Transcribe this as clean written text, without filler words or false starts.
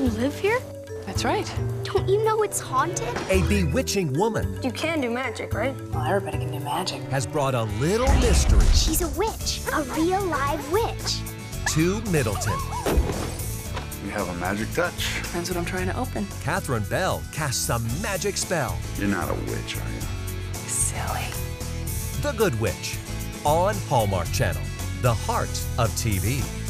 You live here? That's right. Don't you know it's haunted? A bewitching woman You can do magic, right? Well, everybody can do magic. has brought a little mystery She's a witch, a real live witch. to Middleton. You have a magic touch. That's what I'm trying to open. Catherine Bell casts a magic spell. You're not a witch, are you? Silly. The Good Witch on Hallmark Channel, the heart of TV.